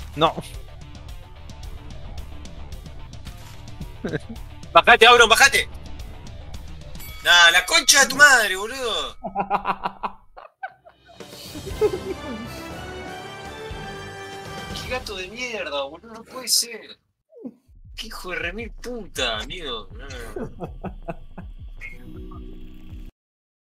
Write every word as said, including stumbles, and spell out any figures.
No. Bajate, Auron, bajate. Nah, la concha de tu madre, boludo. Qué gato de mierda, boludo, no puede ser. Qué hijo de remil puta, amigo. No.